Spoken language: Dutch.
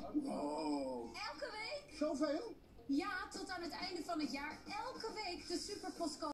Wow. Elke week? Zoveel? Ja, tot aan het einde van het jaar. Elke week de Superpostcode.